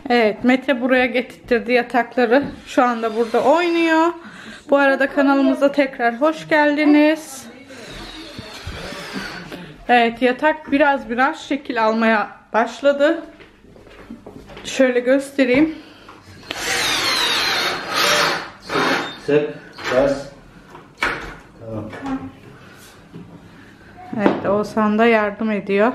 Evet, Mete buraya getirtirdi yatakları. Şu anda burada oynuyor. Bu arada kanalımıza tekrar hoş geldiniz. Evet, yatak biraz şekil almaya başladı. Şöyle göstereyim. Sık, bas. Tamam. Evet, Oğuzhan da yardım ediyor.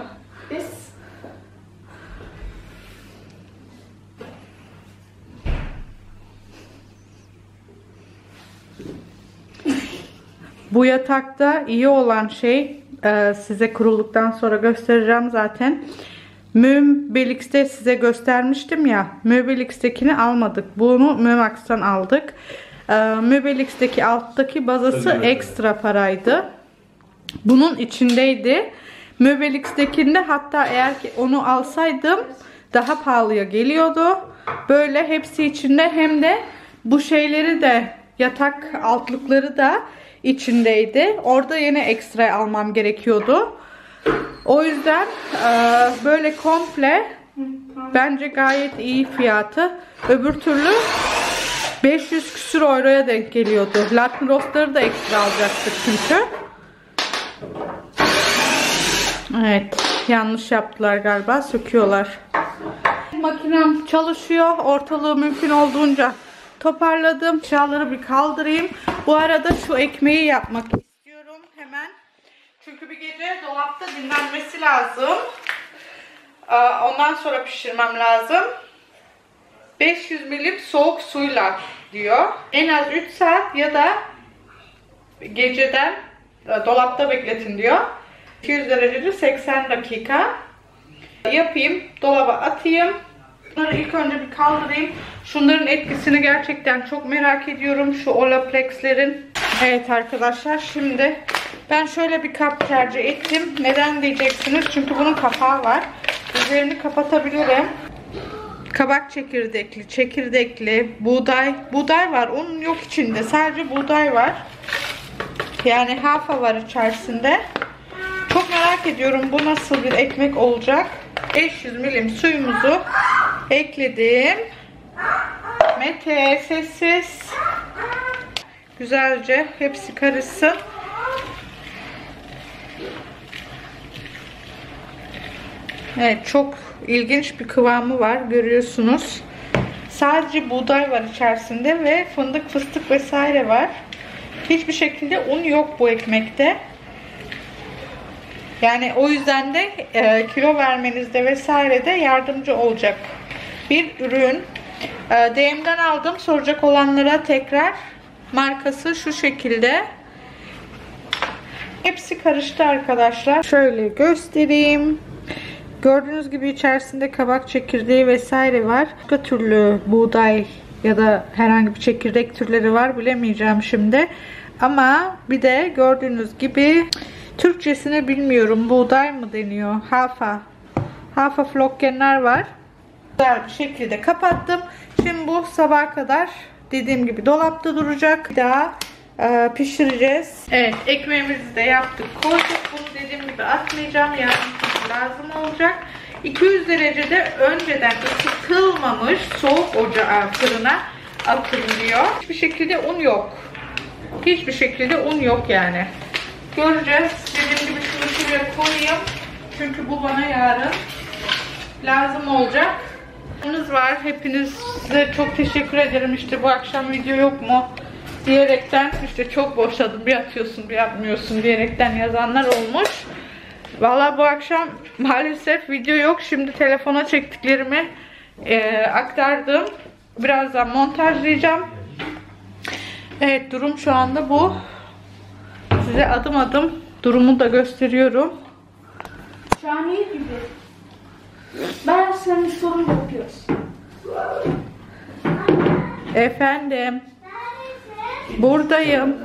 Bu yatakta iyi olan şey, size kurulduktan sonra göstereceğim zaten. Möbelix'te size göstermiştim ya. Möbelix'tekini almadık. Bunu Mömax'tan aldık. Möbelix'teki alttaki bazası ekstra paraydı. Bunun içindeydi. Möbelix'tekinde hatta eğer ki onu alsaydım daha pahalıya geliyordu. Böyle hepsi içinde, hem de bu şeyleri de, yatak altlıkları da içindeydi. Orada yine ekstra almam gerekiyordu. O yüzden böyle komple bence gayet iyi fiyatı. Öbür türlü 500 küsür euroya denk geliyordu. Latin Roast'ları da ekstra alacaktık çünkü. Evet, yanlış yaptılar galiba, söküyorlar. Makinem çalışıyor. Ortalığı mümkün olduğunca toparladım. Eşyaları bir kaldırayım. Bu arada şu ekmeği yapmak istiyorum hemen. Çünkü bir gece dolapta dinlenmesi lazım. Ondan sonra pişirmem lazım. 500 milim soğuk suyla diyor. En az 3 saat ya da geceden dolapta bekletin diyor. 200 derecede 80 dakika. Yapayım, dolaba atayım. Bunları ilk önce bir kaldırayım. Şunların etkisini gerçekten çok merak ediyorum. Şu Olaplex'lerin. Evet arkadaşlar, şimdi ben şöyle bir kap tercih ettim. Neden diyeceksiniz? Çünkü bunun kapağı var. Üzerini kapatabilirim. Kabak çekirdekli, buğday var. Onun yok içinde. Sadece buğday var. Yani hafa var içerisinde. Çok merak ediyorum bu nasıl bir ekmek olacak. 500 milim suyumuzu ekledim. Mete sessiz. Güzelce hepsi karışsın. Evet, çok ilginç bir kıvamı var, görüyorsunuz. Sadece buğday var içerisinde ve fındık, fıstık vesaire var. Hiçbir şekilde un yok bu ekmekte. Yani o yüzden de kilo vermenizde vesaire de yardımcı olacak bir ürün. DM'den aldım. Soracak olanlara tekrar, markası şu şekilde. Hepsi karıştı arkadaşlar. Şöyle göstereyim. Gördüğünüz gibi içerisinde kabak çekirdeği vesaire var. Başka türlü buğday ya da herhangi bir çekirdek türleri var, bilemeyeceğim şimdi. Ama bir de gördüğünüz gibi, Türkçesini bilmiyorum, buğday mı deniyor? Hafa flockenler var. Güzel bir şekilde kapattım. Şimdi bu sabaha kadar dediğim gibi dolapta duracak. Bir daha pişireceğiz. Evet, ekmeğimizi de yaptık, koyduk. Bunu dediğim gibi atmayacağım, yarın lazım olacak. 200 derecede önceden ısıtılmamış soğuk ocağa, fırına atın diyor. Hiçbir şekilde un yok. Hiçbir şekilde un yok yani. Göreceğiz. Dediğim gibi şunu şuraya koyayım. Çünkü bu bana yarın lazım olacak. Var. Hepinize çok teşekkür ederim. İşte bu akşam video yok mu diyerekten, işte çok boşladım, bir atıyorsun bir atmıyorsun diyerekten yazanlar olmuş. Valla bu akşam maalesef video yok. Şimdi telefona çektiklerimi aktardım. Birazdan montajlayacağım. Evet, durum şu anda bu. Size adım adım durumu da gösteriyorum. Şahane gibi. Ben sana soru yapıyoruz. Efendim. Buradayım.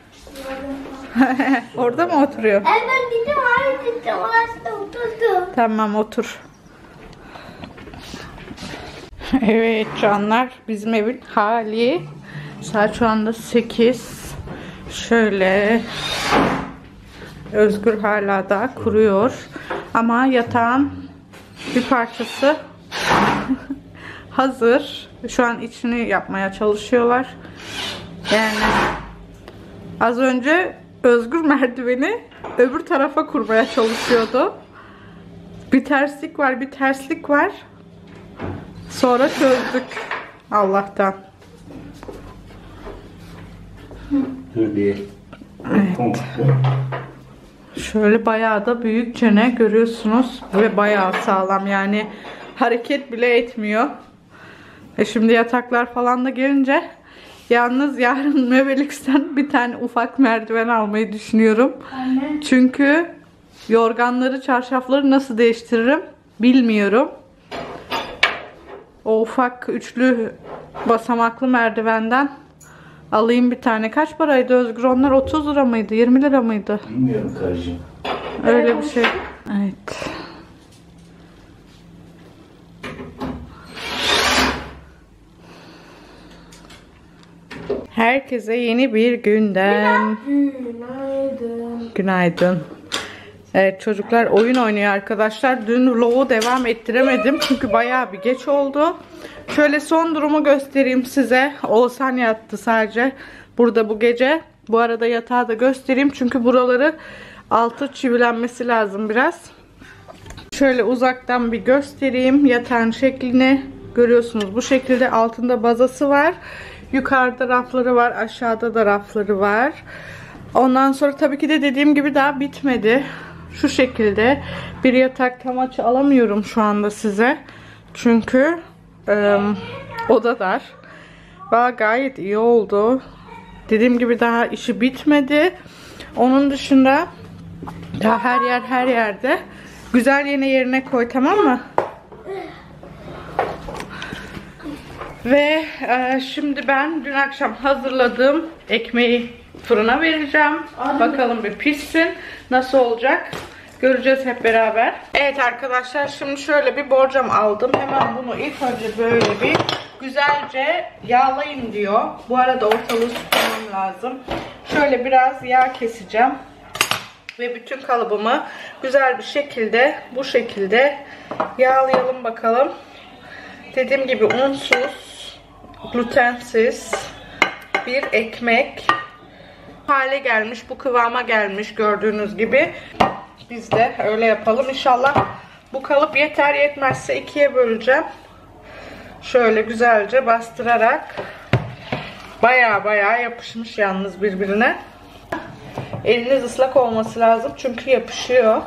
Orada mı oturuyor? Evet dedim, hayır dedim. Orası oturdu. Tamam, otur. Evet canlar, bizim evin hali. Saat şu anda 8. Şöyle. Özgür hala da kuruyor. Ama yatağın bir parçası hazır. Şu an içini yapmaya çalışıyorlar. Yani az önce Özgür merdiveni öbür tarafa kurmaya çalışıyordu. Bir terslik var, bir terslik var. Sonra çözdük Allah'tan. Dur bir. Evet. Şöyle bayağı da büyükçene görüyorsunuz ve bayağı sağlam, yani hareket bile etmiyor. Şimdi yataklar falan da gelince yalnız yarın Mevelix'ten bir tane ufak merdiven almayı düşünüyorum. Anne. Çünkü yorganları, çarşafları nasıl değiştiririm bilmiyorum. O ufak üçlü basamaklı merdivenden alayım bir tane. Kaç paraydı Özgür? Onlar 30 lira mıydı? 20 lira mıydı? Bilmiyorum karıcığım. Öyle bir şey. Evet. Herkese yeni bir günden. Günaydın. Günaydın. Evet, çocuklar oyun oynuyor arkadaşlar. Dün vlogu devam ettiremedim çünkü bayağı bir geç oldu. Şöyle son durumu göstereyim size. Oğuzhan yattı sadece burada bu gece. Bu arada yatağı da göstereyim çünkü buraları altı çivilenmesi lazım biraz. Şöyle uzaktan bir göstereyim yatağın şeklini. Görüyorsunuz bu şekilde, altında bazası var. Yukarıda rafları var, aşağıda da rafları var. Ondan sonra tabii ki de dediğim gibi daha bitmedi. Şu şekilde bir yatak tam açı alamıyorum şu anda size. Çünkü oda dar. Ve gayet iyi oldu. Dediğim gibi daha işi bitmedi. Onun dışında daha her yerde. Güzel yine yerine koy, tamam mı? Ve şimdi ben dün akşam hazırladığım ekmeği fırına vereceğim. Bakalım bir pişsin. Nasıl olacak? Göreceğiz hep beraber. Evet arkadaşlar, şimdi şöyle bir borcam aldım. Hemen bunu ilk önce böyle bir güzelce yağlayın diyor. Bu arada ortalığı tutmam lazım. Şöyle biraz yağ keseceğim. Ve bütün kalıbımı güzel bir şekilde bu şekilde yağlayalım bakalım. Dediğim gibi unsuz, glutensiz bir ekmek hale gelmiş, bu kıvama gelmiş gördüğünüz gibi. Biz de öyle yapalım. İnşallah bu kalıp yeter, yetmezse ikiye böleceğim. Şöyle güzelce bastırarak. Baya yapışmış yalnız birbirine. Eliniz ıslak olması lazım çünkü yapışıyor.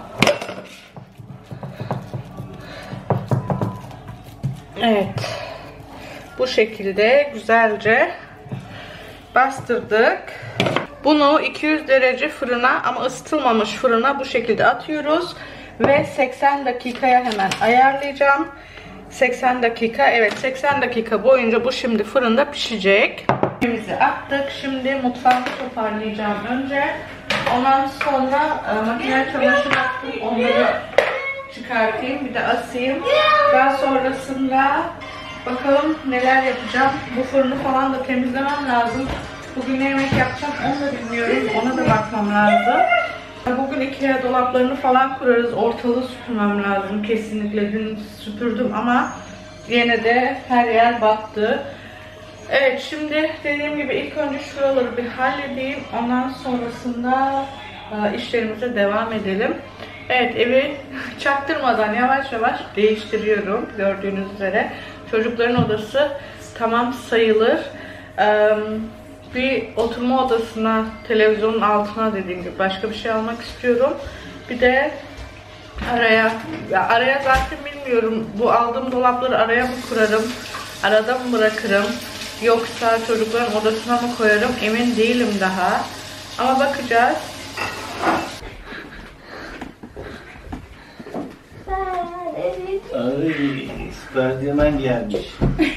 Evet. Bu şekilde güzelce bastırdık. Bunu 200 derece fırına, ama ısıtılmamış fırına bu şekilde atıyoruz. Ve 80 dakikaya hemen ayarlayacağım. 80 dakika, evet 80 dakika boyunca bu şimdi fırında pişecek. Ekmeğimizi attık. Şimdi mutfağımı toparlayacağım önce. Ondan sonra makine çamaşır attım. Onları çıkartayım, bir de asayım. Daha sonrasında bakalım neler yapacağım. Bu fırını falan da temizlemem lazım. Bugün ne yemek yapacağım onu da bilmiyorum. Ona da bakmam lazım. Bugün Ikea dolaplarını falan kurarız. Ortalığı süpürmem lazım. Kesinlikle dün süpürdüm ama yine de her yer battı. Evet, şimdi dediğim gibi ilk önce şuraları bir halledeyim. Ondan sonrasında işlerimize devam edelim. Evet, evi çaktırmadan yavaş yavaş değiştiriyorum. Gördüğünüz üzere çocukların odası tamam sayılır. Bir oturma odasına, televizyonun altına dediğim gibi başka bir şey almak istiyorum. Bir de araya zaten bilmiyorum, bu aldığım dolapları araya mı kurarım, arada mı bırakırım, yoksa çocukların odasına mı koyarım emin değilim daha. Ama bakacağız. Ay, Spiderman gelmiş.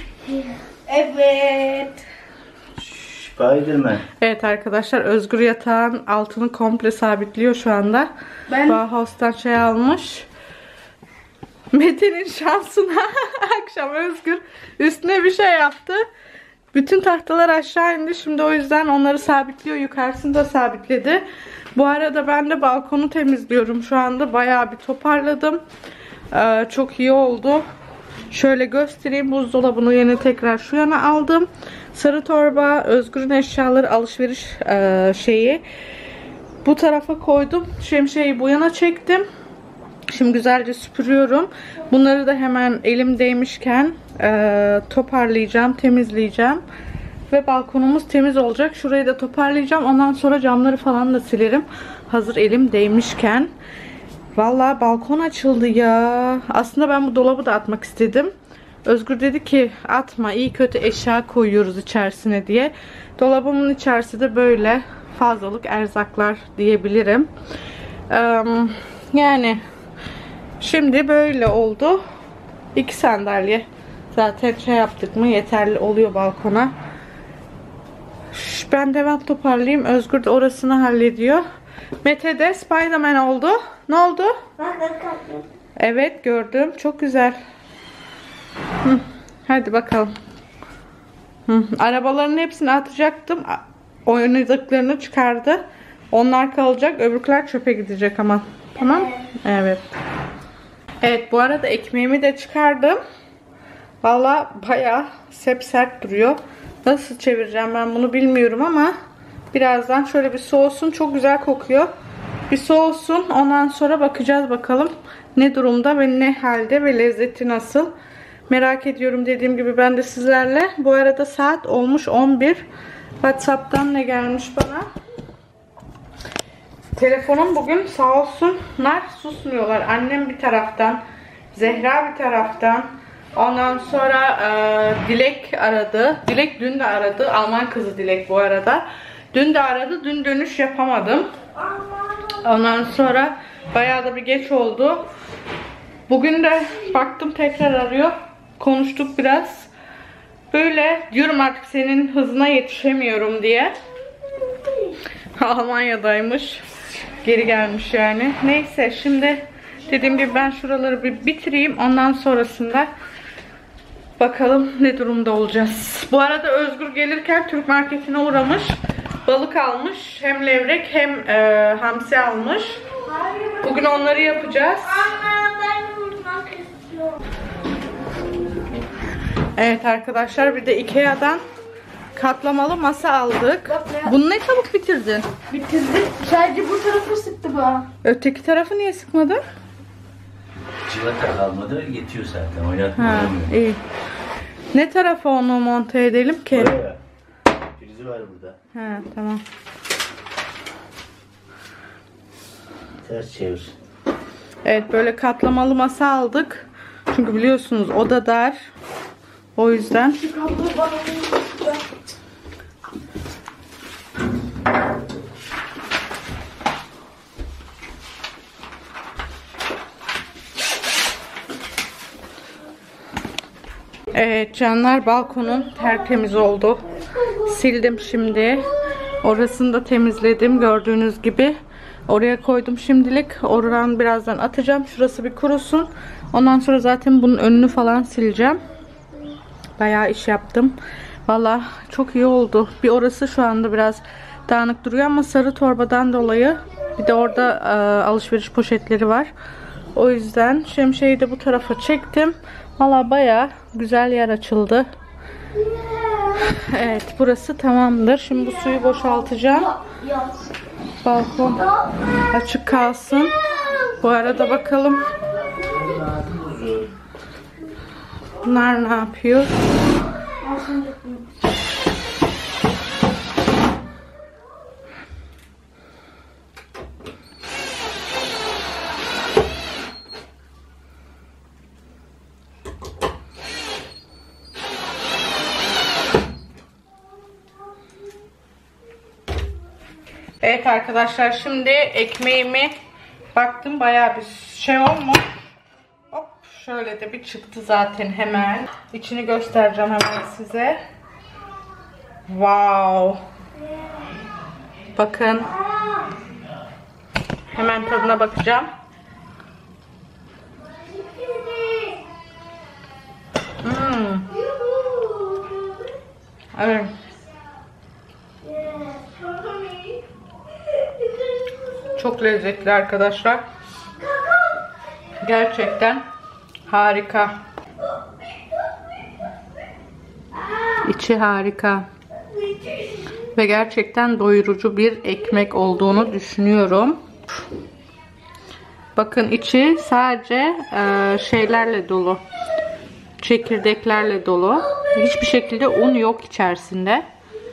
Evet. Spiderman. Evet arkadaşlar, Özgür yatağın altını komple sabitliyor şu anda. Bauhaus'tan şey almış. Mete'nin şansına akşam Özgür üstüne bir şey yaptı. Bütün tahtalar aşağı indi. Şimdi o yüzden onları sabitliyor. Yukarısını da sabitledi. Bu arada ben de balkonu temizliyorum şu anda. Bayağı bir toparladım. Çok iyi oldu. Şöyle göstereyim. Buzdolabını yine tekrar şu yana aldım. Sarı torba, Özgür'ün eşyaları alışveriş şeyi. Bu tarafa koydum. Şemsiyeyi bu yana çektim. Şimdi güzelce süpürüyorum. Bunları da hemen elim değmişken toparlayacağım, temizleyeceğim. Ve balkonumuz temiz olacak. Şurayı da toparlayacağım. Ondan sonra camları falan da silerim. Hazır elim değmişken. Vallahi balkon açıldı ya. Aslında ben bu dolabı da atmak istedim. Özgür dedi ki atma, iyi kötü eşya koyuyoruz içerisine diye. Dolabımın içerisi de böyle fazlalık erzaklar diyebilirim. Yani şimdi böyle oldu. 2 sandalye zaten şey yaptık mı yeterli oluyor balkona. Ben devam toparlayayım. Özgür de orasını hallediyor. Mete de Spiderman oldu. Ne oldu? Evet gördüm. Çok güzel. Hadi bakalım. Arabaların hepsini atacaktım. Oynadıklarını çıkardı. Onlar kalacak. Öbürküler çöpe gidecek ama. Tamam. Evet. Evet bu arada ekmeğimi de çıkardım. Valla bayağı sert duruyor. Nasıl çevireceğim ben bunu bilmiyorum ama birazdan şöyle bir soğusun. Çok güzel kokuyor. Bir soğusun. Ondan sonra bakacağız bakalım ne durumda ve ne halde ve lezzeti nasıl. Merak ediyorum dediğim gibi ben de sizlerle. Bu arada saat olmuş 11. WhatsApp'tan ne gelmiş bana? Telefonum bugün sağ olsunlar susmuyorlar. Annem bir taraftan, Zehra bir taraftan. Ondan sonra Dilek aradı. Dilek dün de aradı. Alman kızı Dilek bu arada. Dün de aradı. Dün dönüş yapamadım. Ondan sonra bayağı da bir geç oldu. Bugün de baktım tekrar arıyor. Konuştuk biraz. Böyle diyorum artık senin hızına yetişemiyorum diye. Almanya'daymış. Geri gelmiş yani. Neyse şimdi dediğim gibi ben şuraları bir bitireyim. Ondan sonrasında bakalım ne durumda olacağız. Bu arada Özgür gelirken Türk marketine uğramış. Balık almış. Hem levrek hem hamsi almış. Bugün onları yapacağız. Evet arkadaşlar bir de Ikea'dan katlamalı masa aldık. Bunu ne çabuk bitirdin? Bitirdim. Sadece bu tarafı sıktı bana. Öteki tarafı niye sıkmadın? Civata kalmadı, yetiyor zaten. Oynatma Ha, oynamıyor. iyi. Ne tarafa onu monte edelim ki? Buraya. Prizi var burada. Ha, tamam. Ters çevir. Evet böyle katlamalı masa aldık. Çünkü biliyorsunuz oda dar. O yüzden. Şu kablo bana sıktı. Evet canlar balkonum tertemiz oldu. Sildim şimdi. Orasını da temizledim gördüğünüz gibi. Oraya koydum şimdilik. Oradan birazdan atacağım. Şurası bir kurusun. Ondan sonra zaten bunun önünü falan sileceğim. Bayağı iş yaptım. Valla çok iyi oldu. Bir orası şu anda biraz dağınık duruyor ama sarı torbadan dolayı. Bir de orada alışveriş poşetleri var. O yüzden şemsiyeyi de bu tarafa çektim. Valla bayağı güzel yer açıldı. Evet burası tamamdır. Şimdi bu suyu boşaltacağım. Balkon açık kalsın. Bu arada bakalım. Bunlar ne yapıyor? Evet arkadaşlar şimdi ekmeğimi baktım bayağı bir şey olmuş. Hop şöyle de bir çıktı zaten hemen. İçini göstereceğim hemen size. Wow. Bakın. Hemen tadına bakacağım. Evet. Çok lezzetli arkadaşlar. Gerçekten harika. İçi harika. Ve gerçekten doyurucu bir ekmek olduğunu düşünüyorum. Bakın içi sadece şeylerle dolu. Çekirdeklerle dolu. Hiçbir şekilde un yok içerisinde.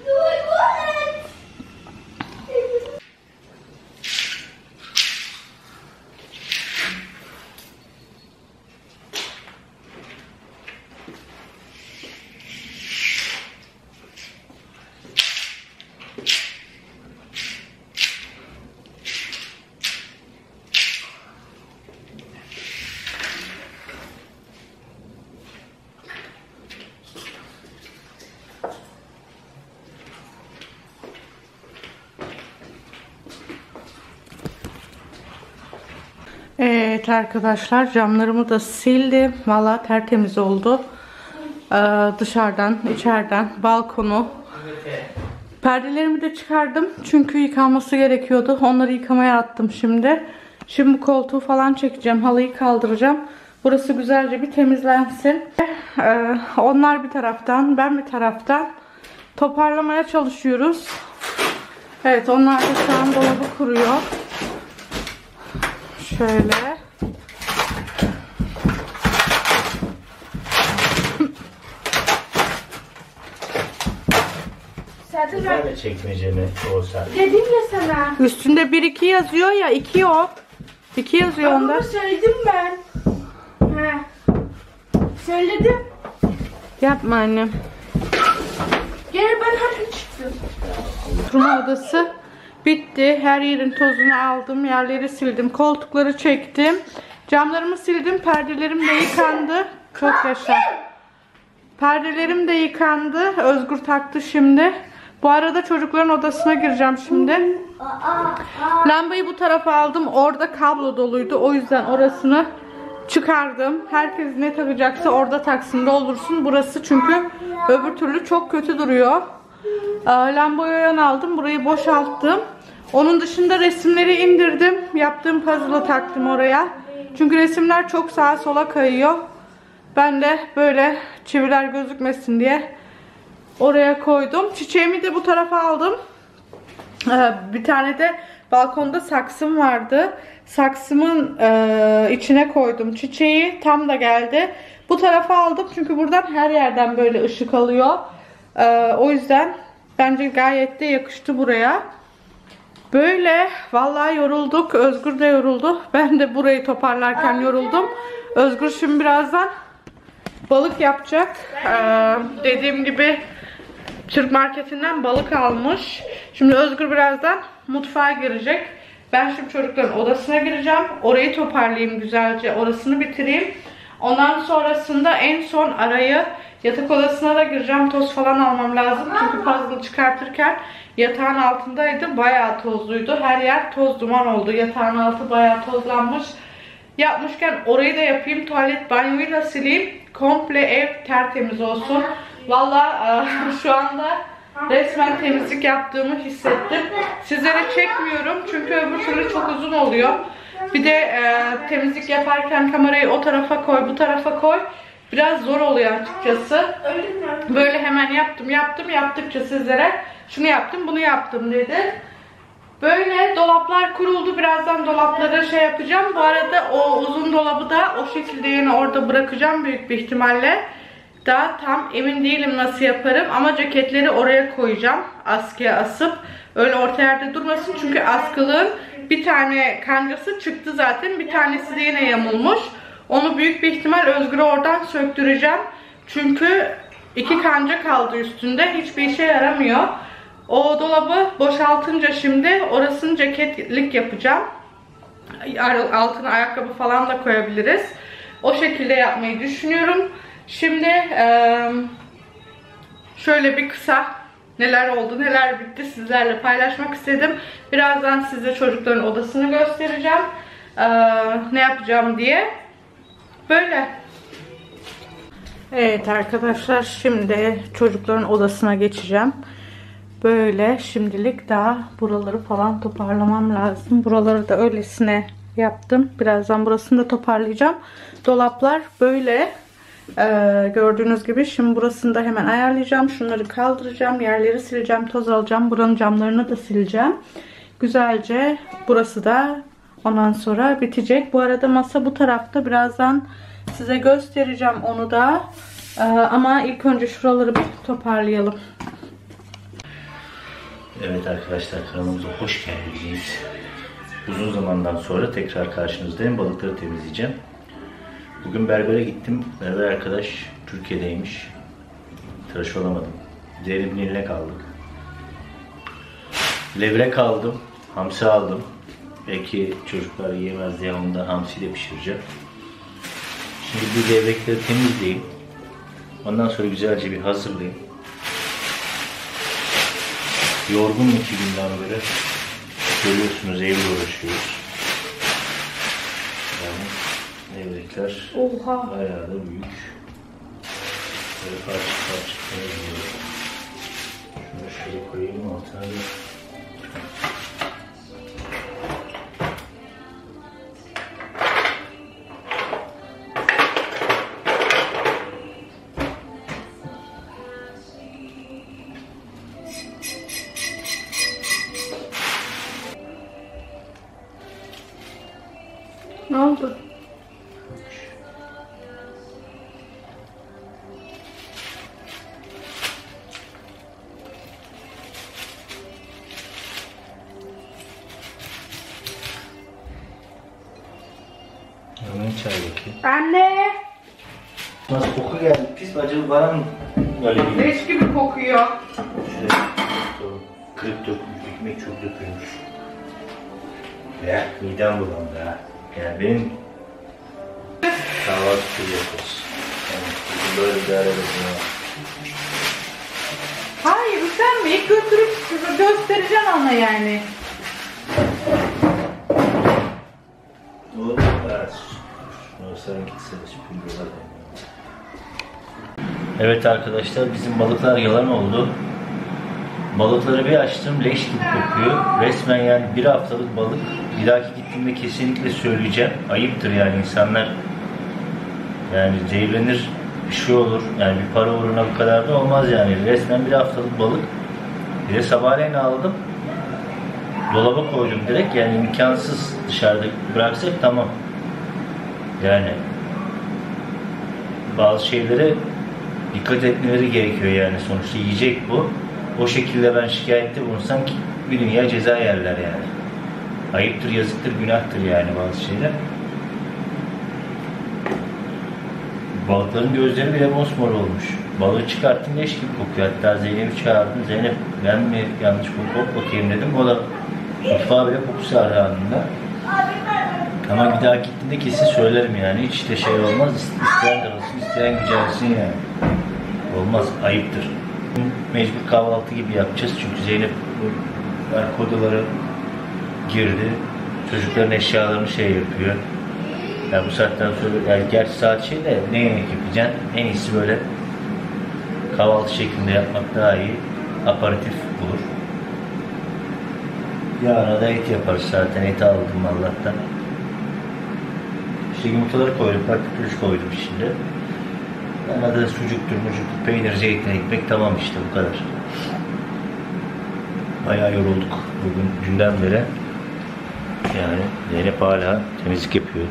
Evet arkadaşlar, camlarımı da sildim. Vallahi tertemiz oldu. Dışarıdan, içeriden, balkonu. Perdelerimi de çıkardım. Çünkü yıkanması gerekiyordu. Onları yıkamaya attım şimdi. Şimdi bu koltuğu falan çekeceğim. Halıyı kaldıracağım. Burası güzelce bir temizlensin. Onlar bir taraftan, ben bir taraftan toparlamaya çalışıyoruz. Evet, onlar da şu an dolabı kuruyor. Şöyle. Zaten Güzel de çekmecemi olsa. dedim ya sana. Üstünde 1-2 yazıyor ya, 2 o. 2 yazıyor onda. Ama söyledim ben. He. Söyledim. Yapma annem. Gene ben haklı çıktım. Oturma odası bitti. Her yerin tozunu aldım. Yerleri sildim. Koltukları çektim. Camlarımı sildim. Perdelerim de yıkandı. Çok yaşa. Perdelerim de yıkandı. Özgür taktı şimdi. Bu arada çocukların odasına gireceğim şimdi. Lambayı bu tarafa aldım. Orada kablo doluydu. O yüzden orasını çıkardım. Herkes ne takacaksa orada taksın, doldursun. Burası çünkü öbür türlü çok kötü duruyor. Lambayı yan aldım. Burayı boşalttım. Onun dışında resimleri indirdim. Yaptığım puzzle'ı taktım oraya. Çünkü resimler çok sağa sola kayıyor. Ben de böyle çiviler gözükmesin diye oraya koydum. Çiçeğimi de bu tarafa aldım. Bir tane de balkonda saksım vardı. Saksımın içine koydum çiçeği. Tam da geldi. Bu tarafa aldım çünkü buradan her yerden böyle ışık alıyor. O yüzden bence gayet de yakıştı buraya. Böyle vallahi yorulduk. Özgür de yoruldu. Ben de burayı toparlarken yoruldum. Özgür şimdi birazdan balık yapacak. Dediğim gibi Türk marketinden balık almış. Şimdi Özgür birazdan mutfağa girecek. Ben şimdi çocukların odasına gireceğim. Orayı toparlayayım güzelce. Orasını bitireyim. Ondan sonrasında en son arayı yatak odasına da gireceğim. Toz falan almam lazım. Çünkü puzzle çıkartırken yatağın altındaydı. Bayağı tozluydu. Her yer toz duman oldu. Yatağın altı bayağı tozlanmış. Yapmışken orayı da yapayım. Tuvalet, banyoyu da sileyim. Komple ev tertemiz olsun. Valla şu anda resmen temizlik yaptığımı hissettim. Sizlere çekmiyorum çünkü öbür türlü çok uzun oluyor. Bir de temizlik yaparken kamerayı o tarafa koy, bu tarafa koy. Biraz zor oluyor açıkçası. Böyle hemen yaptıkça sizlere şunu yaptım, bunu yaptım dedi. Böyle dolaplar kuruldu. Birazdan dolapları şey yapacağım. Bu arada o uzun dolabı da o şekilde yine orada bırakacağım büyük bir ihtimalle. Daha tam emin değilim nasıl yaparım ama ceketleri oraya koyacağım. Askıya asıp. Öyle orta yerde durmasın. Çünkü askılığın bir tane kancası çıktı zaten. Bir tanesi de yine yamulmuş. Onu büyük bir ihtimal Özgür'ü oradan söktüreceğim. Çünkü 2 kanca kaldı üstünde. Hiçbir işe yaramıyor. O dolabı boşaltınca şimdi orasını ceketlik yapacağım. Altına ayakkabı falan da koyabiliriz. O şekilde yapmayı düşünüyorum. Şimdi şöyle bir kısa neler oldu neler bitti sizlerle paylaşmak istedim. Birazdan size çocukların odasını göstereceğim. Ne yapacağım diye. Böyle. Evet arkadaşlar, şimdi çocukların odasına geçeceğim. Böyle şimdilik daha buraları falan toparlamam lazım. Buraları da öylesine yaptım. Birazdan burasını da toparlayacağım. Dolaplar böyle. Gördüğünüz gibi şimdi burasını da hemen ayarlayacağım. Şunları kaldıracağım. Yerleri sileceğim. Toz alacağım. Buranın camlarını da sileceğim. Güzelce burası da ondan sonra bitecek. Bu arada masa bu tarafta. Birazdan size göstereceğim onu da. Ama ilk önce şuraları bir toparlayalım. Evet arkadaşlar, kanalımıza hoş geldiniz. Uzun zamandan sonra tekrar karşınızdayım. Balıkları temizleyeceğim. Bugün berbere gittim. Berber arkadaş Türkiye'deymiş. Tıraş olamadım. Zeynep'in eline kaldık. Levrek aldım. Hamsi aldım. Belki çocuklar yiyemez diye ondan hamsiyle pişireceğim. Şimdi bu levrekleri temizleyeyim. Ondan sonra güzelce bir hazırlayayım. Yorgunum 2 günden beri. Görüyorsunuz, evle uğraşıyoruz. Yani levrekler bayağı da büyük. Böyle parça parça temizliyorum. Şunu şöyle koyayım ortaya. Ne oldu? Hemen çay bakayım. Anne! Nasıl koku geldi? Pis acı bana mı böyle geliyor? Leş gibi kokuyor. Şöyle kırık dökülmüş, ekmek çok dökülmüş. Ya midem bulandı ha. Yani benim kahvaltı türü yapıyoruz. Yani bugün böyle bir ara verdim. Hayır üşenme. İlk götürüp göstereceksin ona yani. Olur. Evet. Şunu gitsene süpürüyorlar. Evet arkadaşlar, bizim balıklar yalan oldu. Balıkları bir açtım, leş gibi kokuyor. Resmen yani bir haftalık balık. Bir dahaki gittiğimde kesinlikle söyleyeceğim. Ayıptır yani, insanlar yani zehirlenir, bir şey olur. Yani bir para uğruna bu kadar da olmaz yani. Resmen bir haftalık balık. Bir de sabahleyin aldım. Dolaba koydum direkt, yani imkansız dışarıda bıraksak tamam. Yani bazı şeylere dikkat etmeleri gerekiyor yani, sonuçta yiyecek bu. O şekilde ben şikayette bulunsam ki bir dünya ceza yerler yani. Ayıptır, yazıktır, günahtır yani bazı şeyler. Balıkların gözleri bile mosmor olmuş. Balığı çıkarttım, leş gibi kokuyor. Hatta Zeynep'i çağırdım. Zeynep, ben mi yanlış koku bakayım dedim. O da mutfağa bile kokusu aradı anında. Ama bir daha gittiğimde kesin söylerim yani. Hiç de şey olmaz. İsteyen daralsın, isteyen gücelsin yani. Olmaz, ayıptır. Mecbur kahvaltı gibi yapacağız çünkü Zeynep arka odalara girdi. Çocukların eşyalarını şey yapıyor. Yani bu saatten sonra, yani gerçi saat şey de ne yemek yapacaksın? En iyisi böyle kahvaltı şeklinde yapmak daha iyi. Aparatif olur. Yarına da et yaparız zaten. Eti aldım Allah'tan. İşte yumurtaları koydum. Patates koydum şimdi. Bana da sucuktur, mucuktur, peynir, zeytin, ekmek, tamam işte bu kadar. Bayağı yorulduk bugün, dünden beri. Yani Zeynep hala temizlik yapıyor.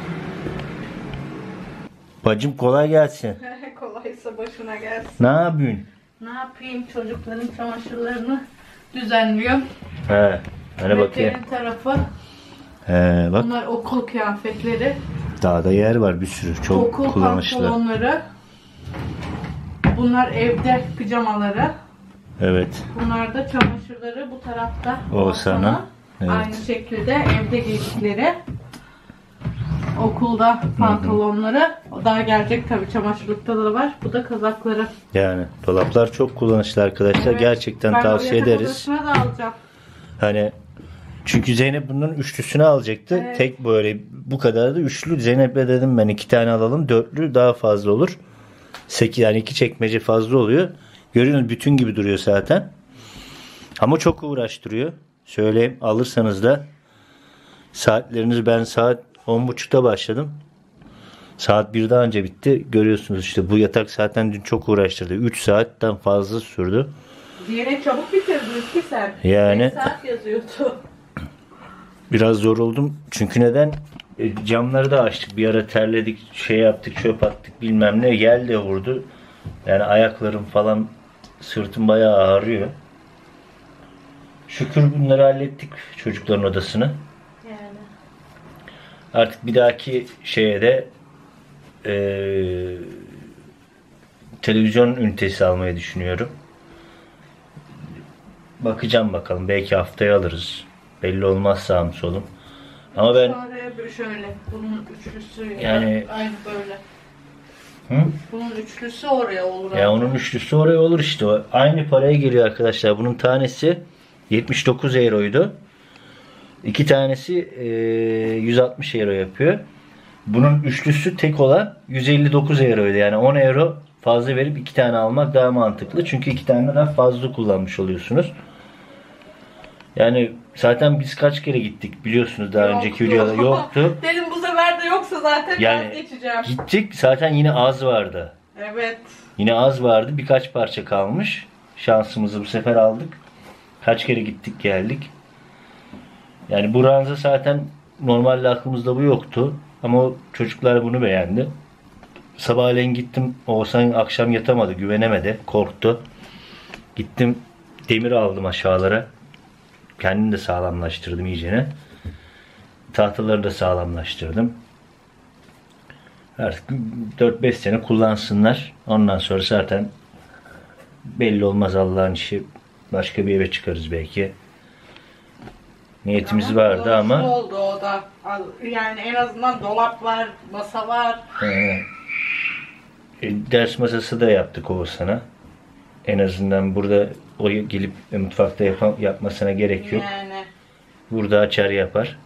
Bacım kolay gelsin. Kolaysa başına gelsin. Ne yapıyorsun? Ne yapayım, çocukların çamaşırlarını düzenliyorum. He, hani bakayım. Beklerin tarafı. He, bak. Bunlar okul kıyafetleri. Daha da yer var bir sürü. Çok okul kullanışlı. pantolonları. Bunlar evde pijamaları. Evet. Bunlar da çamaşırları bu tarafta. Oğuzhan'a. Evet. Aynı şekilde evde giydikleri. Okulda pantolonları. O daha gelecek tabii, çamaşırlıkta da var. Bu da kazakları. Yani dolaplar çok kullanışlı arkadaşlar. Evet, Gerçekten tavsiye ederiz. Ben da alacağım. Hani çünkü Zeynep bunun üçlüsünü alacaktı. Evet. Tek böyle bu kadar da üçlü. Zeynep'le dedim ben 2 tane alalım. 4'lü daha fazla olur. 8 yani 2 çekmece fazla oluyor. Görüyorsunuz, bütün gibi duruyor zaten. Ama çok uğraştırıyor. Söyleyeyim, alırsanız da saatleriniz, ben saat 10.30'da başladım. Saat 1'de anca bitti. Görüyorsunuz işte bu yatak zaten dün çok uğraştırdı. 3 saatten fazla sürdü. Yine çabuk bitirdin ki sen. Yani 5 saat yazıyordu. biraz zor oldum. Çünkü neden? Camları da açtık. Bir ara terledik, şey yaptık, çöp attık bilmem ne. Yel de vurdu. Yani ayaklarım falan, sırtım bayağı ağrıyor. Şükür bunları hallettik, çocukların odasını. Yani. Artık bir dahaki şeye de televizyon ünitesi almayı düşünüyorum. Bakacağım bakalım. Belki haftaya alırız. Belli olmaz sağım solum. Ama ben Sonra şöyle bunun üçlüsü yani aynı böyle. hı? Bunun üçlüsü oraya olur. Ya onun üçlüsü oraya olur işte. O aynı paraya geliyor arkadaşlar. Bunun tanesi 79 euroydu. 2 tanesi 160 euro yapıyor. Bunun üçlüsü tek olan 159 euroydu. Yani 10 euro fazla verip 2 tane almak daha mantıklı. Çünkü 2 tane daha fazla kullanmış oluyorsunuz. Yani zaten biz kaç kere gittik biliyorsunuz daha önceki videoda yoktu. Dedim bu sefer de yoksa zaten Yani geçeceğim. gittik zaten yine az vardı. Evet. Yine az vardı. Birkaç parça kalmış. Şansımızı bu sefer aldık. Kaç kere gittik geldik. Yani bu ranza zaten normalde aklımızda bu yoktu. Ama çocuklar bunu beğendi. Sabahleyin gittim. Oğuzhan akşam yatamadı. Güvenemedi. Korktu. Gittim demir aldım aşağılara. Kendim de sağlamlaştırdım iyicene. Tahtaları da sağlamlaştırdım. Artık 4-5 sene kullansınlar. Ondan sonra zaten belli olmaz Allah'ın işi. Başka bir eve çıkarız belki. Niyetimiz vardı ama. Oldu o da. Yani en azından dolap var, masa var. Ders masası da yaptık Oğuzhan'a. En azından burada o gelip mutfakta yapmasına gerek yok. Yani. Burada açar yapar.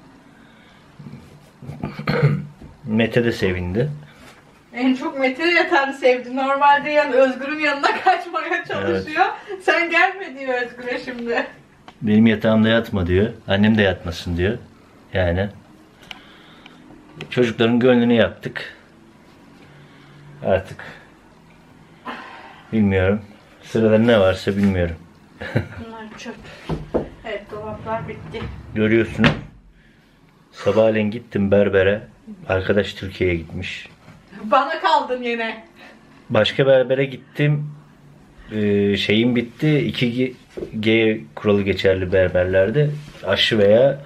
Mete de sevindi. En çok Mete yatağını sevdi. Normalde yani Özgür'ün yanına kaçmaya çalışıyor. Evet. Sen gelme diyor Özgür'e şimdi. Benim yatağımda yatma diyor. Annem de yatmasın diyor. Yani. Çocukların gönlünü yaptık. Artık. Bilmiyorum. Sırada ne varsa bilmiyorum. Bunlar çöp. Evet dolaplar bitti. Görüyorsunuz. Sabahleyin gittim berbere. Arkadaş Türkiye'ye gitmiş. Bana kaldın yine. Başka berbere gittim. Şeyim bitti. 2G kuralı geçerli berberlerde. Aşı veya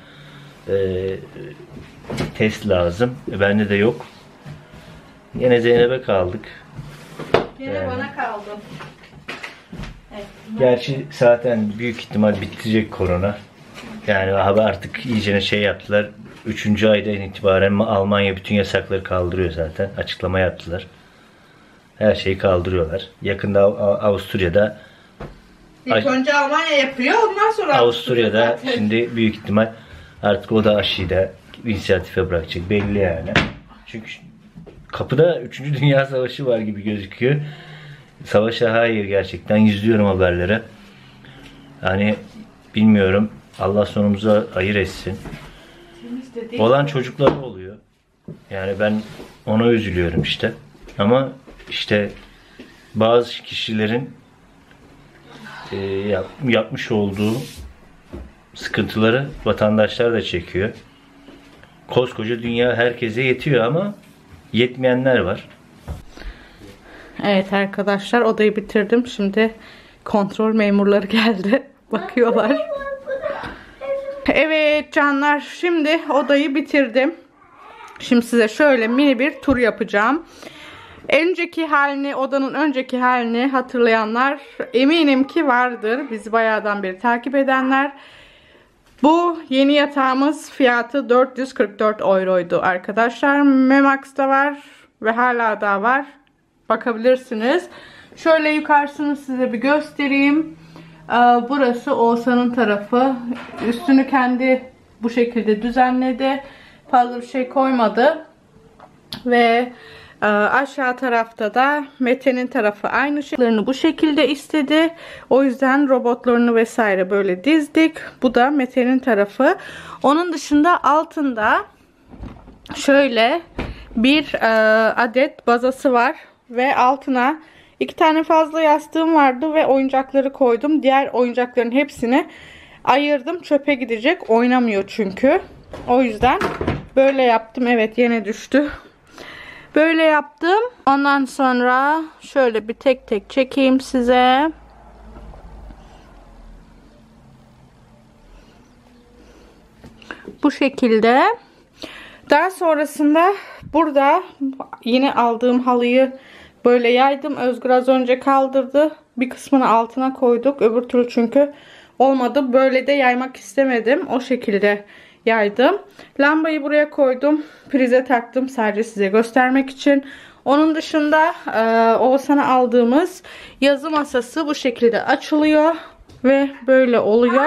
test lazım. Bende de yok. Yine Zeynep'e kaldık. Yine yani. Bana kaldın. Evet, gerçi zaten büyük ihtimal bitecek korona. Yani artık iyicene şey yaptılar. 3. aydan itibaren Almanya bütün yasakları kaldırıyor zaten. Açıklama yaptılar. Her şeyi kaldırıyorlar. Yakında Avusturya'da İlk önce Almanya yapıyor, ondan sonra Avusturya'da şimdi büyük ihtimal artık o da aşıyı da inisiyatife bırakacak. Belli yani. Çünkü kapıda 3. Dünya Savaşı var gibi gözüküyor. Savaşa hayır gerçekten. İzliyorum haberlere. Yani bilmiyorum. Allah sonumuza hayır etsin. Olan çocuklar oluyor. Yani ben ona üzülüyorum işte. Ama işte bazı kişilerin yapmış olduğu sıkıntıları vatandaşlar da çekiyor. Koskoca dünya herkese yetiyor ama yetmeyenler var. Evet arkadaşlar odayı bitirdim. Şimdi kontrol memurları geldi. Bakıyorlar. Evet canlar şimdi odayı bitirdim. Şimdi size şöyle mini bir tur yapacağım. Önceki halini, odanın önceki halini hatırlayanlar eminim ki vardır. Bizi bayağıdan beri takip edenler. Bu yeni yatağımız fiyatı 444 euroydu arkadaşlar. Memax'ta var ve hala da var. Bakabilirsiniz. Şöyle yukarısını size bir göstereyim. Burası Oğuzhan'ın tarafı. Üstünü kendi bu şekilde düzenledi. Fazla bir şey koymadı. Ve aşağı tarafta da Mete'nin tarafı aynı şeylerini bu şekilde istedi. O yüzden robotlarını vesaire böyle dizdik. Bu da Mete'nin tarafı. Onun dışında altında şöyle bir adet bazası var ve altına 2 tane fazla yastığım vardı ve oyuncakları koydum. Diğer oyuncakların hepsini ayırdım. Çöpe gidecek. Oynamıyor çünkü. O yüzden böyle yaptım. Evet, yine düştü. Böyle yaptım. Ondan sonra şöyle bir tek tek çekeyim size. Bu şekilde. Daha sonrasında burada yine aldığım halıyı böyle yaydım. Özgür az önce kaldırdı. Bir kısmını altına koyduk. Öbür türlü çünkü olmadı. Böyle de yaymak istemedim. O şekilde yaydım. Lambayı buraya koydum. Prize taktım sadece size göstermek için. Onun dışında Oğuzhan'a aldığımız yazı masası bu şekilde açılıyor. Ve böyle oluyor.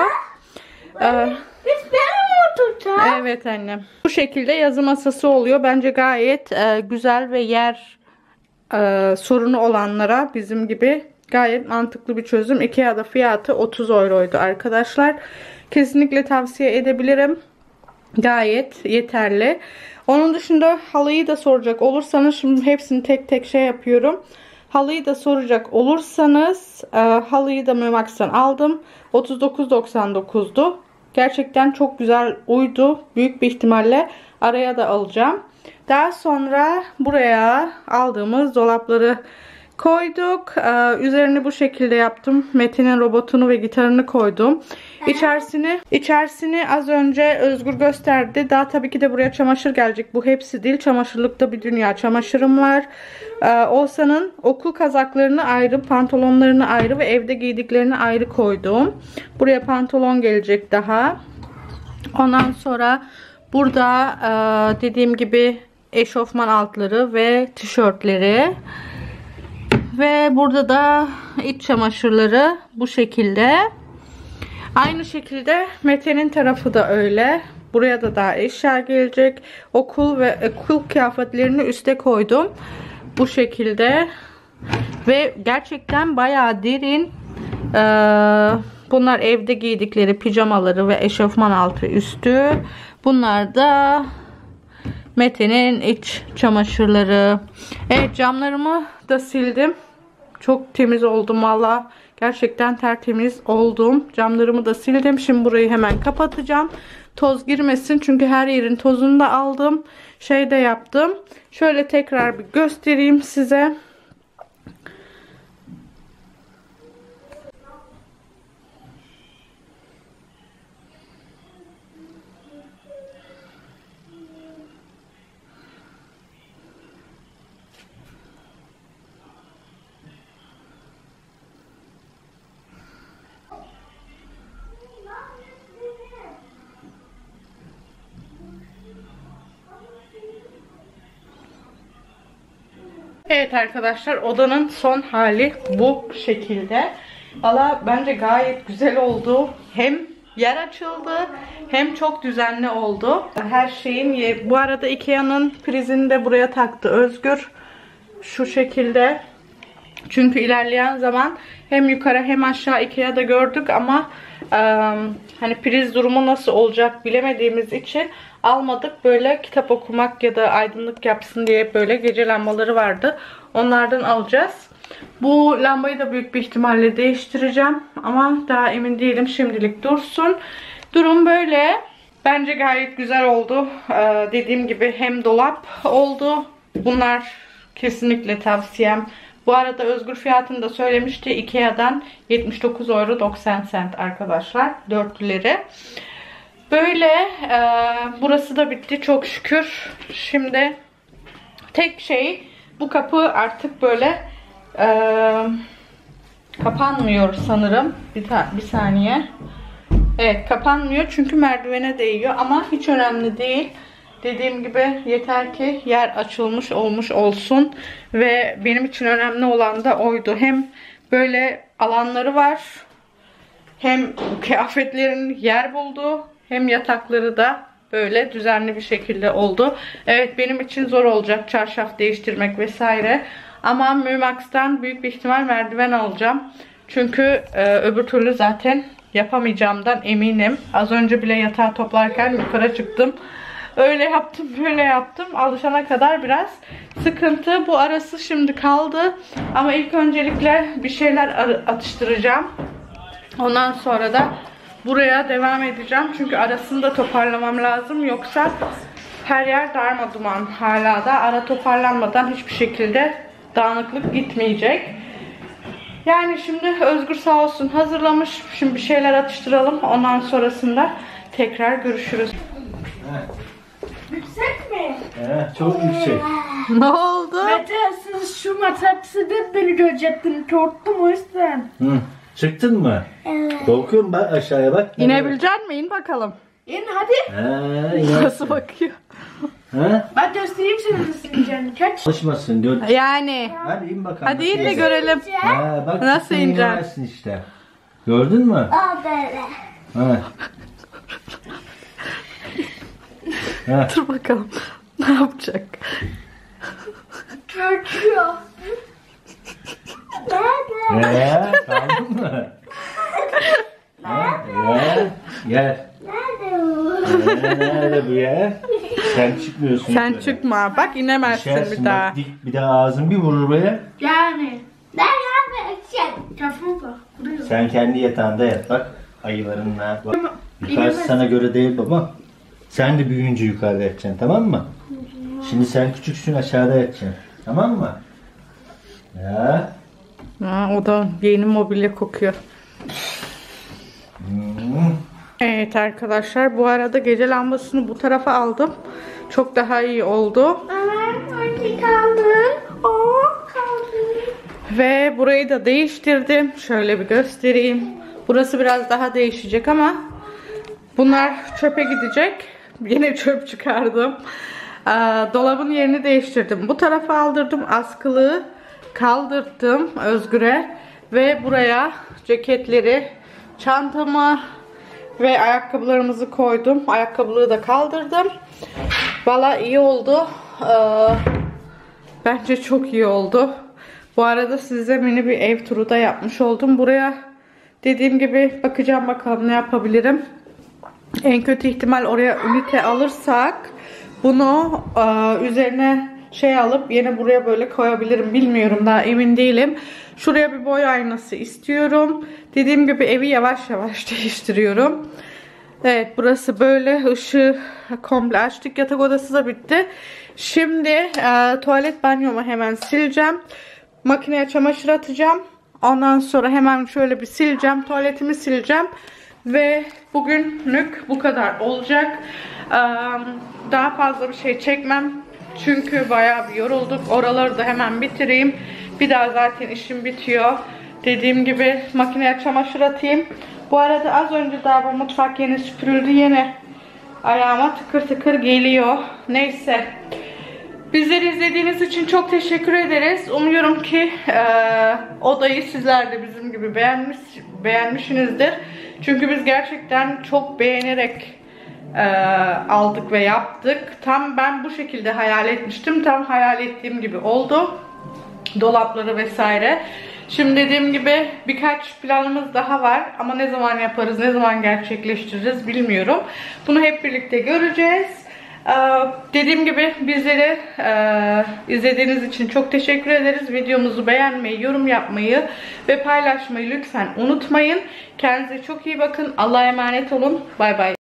Evet annem. Bu şekilde yazı masası oluyor. Bence gayet güzel ve yer sorunu olanlara bizim gibi gayet mantıklı bir çözüm. Ikea'da fiyatı 30 euroydu arkadaşlar. Kesinlikle tavsiye edebilirim. Gayet yeterli. Onun dışında halıyı da soracak olursanız, şimdi hepsini tek tek şey yapıyorum. Halıyı da soracak olursanız halıyı da Memax'tan aldım. 39.99'du. Gerçekten çok güzel uydu. Büyük bir ihtimalle araya da alacağım. Daha sonra buraya aldığımız dolapları koyduk. Üzerini bu şekilde yaptım. Metin'in robotunu ve gitarını koydum. İçerisini az önce Özgür gösterdi. Daha tabii ki de buraya çamaşır gelecek. Bu hepsi değil. Çamaşırlıkta bir dünya çamaşırım var. Oğuzhan'ın okul kazaklarını ayrı, pantolonlarını ayrı ve evde giydiklerini ayrı koydum. Buraya pantolon gelecek daha. Ondan sonra burada dediğim gibi eşofman altları ve tişörtleri. Ve burada da iç çamaşırları bu şekilde. Aynı şekilde Mete'nin tarafı da öyle. Buraya da daha eşya gelecek. Okul kıyafetlerini üste koydum. Bu şekilde. Ve gerçekten bayağı derin. Bunlar evde giydikleri pijamaları ve eşofman altı üstü. Bunlar da Mete'nin iç çamaşırları. Evet, camlarımı da sildim. Çok temiz oldum valla. Gerçekten tertemiz oldum. Camlarımı da sildim. Şimdi burayı hemen kapatacağım. Toz girmesin. Çünkü her yerin tozunu da aldım. Şey de yaptım. Şöyle tekrar bir göstereyim size. Evet arkadaşlar, odanın son hali bu şekilde. Valla bence gayet güzel oldu. Hem yer açıldı hem çok düzenli oldu. Her şeyin bu arada Ikea'nın prizini de buraya taktı Özgür. Şu şekilde. Çünkü ilerleyen zaman hem yukarı hem aşağı Ikea'da gördük ama hani priz durumu nasıl olacak bilemediğimiz için almadık. Böyle kitap okumak ya da aydınlık yapsın diye böyle gece lambaları vardı. Onlardan alacağız. Bu lambayı da büyük bir ihtimalle değiştireceğim. Ama daha emin değilim. Şimdilik dursun. Durum böyle. Bence gayet güzel oldu. Dediğim gibi hem dolap oldu. Bunlar kesinlikle tavsiyem. Bu arada Özgür fiyatını da söylemişti. Ikea'dan 79,90 euro arkadaşlar. Dörtlüleri. Böyle burası da bitti çok şükür. Şimdi tek şey, bu kapı artık böyle kapanmıyor sanırım. Bir saniye. Evet, kapanmıyor çünkü merdivene değiyor ama hiç önemli değil. Dediğim gibi yeter ki yer açılmış olmuş olsun ve benim için önemli olan da oydu. Hem böyle alanları var, hem kıyafetlerin yer buldu, hem yatakları da böyle düzenli bir şekilde oldu. Evet, benim için zor olacak çarşaf değiştirmek vesaire. Ama Memax'tan büyük bir ihtimal merdiven alacağım. Çünkü öbür türlü zaten yapamayacağımdan eminim. Az önce bile yatağı toplarken yukarı çıktım. Öyle yaptım, böyle yaptım. Alışana kadar biraz sıkıntı. Bu arası şimdi kaldı. Ama ilk öncelikle bir şeyler atıştıracağım. Ondan sonra da buraya devam edeceğim. Çünkü arasını da toparlamam lazım. Yoksa her yer darmaduman hala da. Ara toparlanmadan hiçbir şekilde dağınıklık gitmeyecek. Yani şimdi Özgür sağ olsun hazırlamış. Şimdi bir şeyler atıştıralım. Ondan sonrasında tekrar görüşürüz. Yüksek mi? Çok yüksek. Ne oldu? Mete siz şu matraksı beni görecektin. Korktum o yüzden. Çıktın mı? Evet. Korkuyorum, bak aşağıya bak. İnebilecek misin? İn bakalım. İn hadi. Nasıl bakıyor? Ben göstereyim sana nasıl ineceğini. Kaç? Çalışmasın diyor. Yani. Hadi in bakalım. Hadi in de görelim. Bak, nasıl ineceksin işte. Gördün mü? Böyle. Dur bakalım. Ne yapacak? Korkuyor. Kaldın mı? Gel. Nerede bu ya? Sen çıkmıyorsun. Sen böyle. çıkma. Bak inemezsin Düşersin, bir daha. bak, bir daha ağzın bir vurur buraya. Yani. Ben yapmayacağım. Kafama bak. Buraya. Sen kendi yatağında yat bak. Ayılarınla bak. Yukarısı İnemez. sana göre değil baba. Sen de büyüyünce yukarıda yatacaksın, tamam mı? Şimdi sen küçüksün, aşağıda yatacaksın. Tamam mı? Ya. O da yeni mobilya kokuyor. Evet arkadaşlar, bu arada gece lambasını bu tarafa aldım. Çok daha iyi oldu. Anne kaldın. Kaldın. Ve burayı da değiştirdim. Şöyle bir göstereyim. Burası biraz daha değişecek ama bunlar çöpe gidecek. Yine çöp çıkardım. Dolabın yerini değiştirdim. Bu tarafa aldırdım. Askılığı kaldırdım Özgür'e. Ve buraya ceketleri, çantamı ve ayakkabılarımızı koydum. Ayakkabılığı da kaldırdım. Valla iyi oldu. Bence çok iyi oldu. Bu arada size mini bir ev turu da yapmış oldum. Buraya dediğim gibi bakacağım bakalım ne yapabilirim. En kötü ihtimal oraya ünite alırsak bunu üzerine şey alıp yine buraya böyle koyabilirim. Bilmiyorum, daha emin değilim. Şuraya bir boy aynası istiyorum. Dediğim gibi evi yavaş yavaş değiştiriyorum. Evet, burası böyle. Işığı komple açtık. Yatak odası da bitti. Şimdi tuvalet banyomu hemen sileceğim. Makineye çamaşır atacağım. Ondan sonra hemen şöyle bir sileceğim. Tuvaletimi sileceğim. Ve bugünlük bu kadar olacak. Daha fazla bir şey çekmem. Çünkü bayağı bir yorulduk. Oraları da hemen bitireyim. Bir daha zaten işim bitiyor. Dediğim gibi makineye çamaşır atayım. Bu arada az önce daha bu mutfak yeni süpürüldü. Yine ayağıma tıkır tıkır geliyor. Neyse. Bizleri izlediğiniz için çok teşekkür ederiz. Umuyorum ki odayı sizler de bizim gibi beğenmişsinizdir. Çünkü biz gerçekten çok beğenerek aldık ve yaptık. Tam ben bu şekilde hayal etmiştim. Tam hayal ettiğim gibi oldu. Dolapları vesaire. Şimdi dediğim gibi birkaç planımız daha var. Ama ne zaman yaparız, ne zaman gerçekleştiririz bilmiyorum. Bunu hep birlikte göreceğiz. Dediğim gibi bizleri izlediğiniz için çok teşekkür ederiz. Videomuzu beğenmeyi, yorum yapmayı ve paylaşmayı lütfen unutmayın. Kendinize çok iyi bakın. Allah'a emanet olun. Bay bay.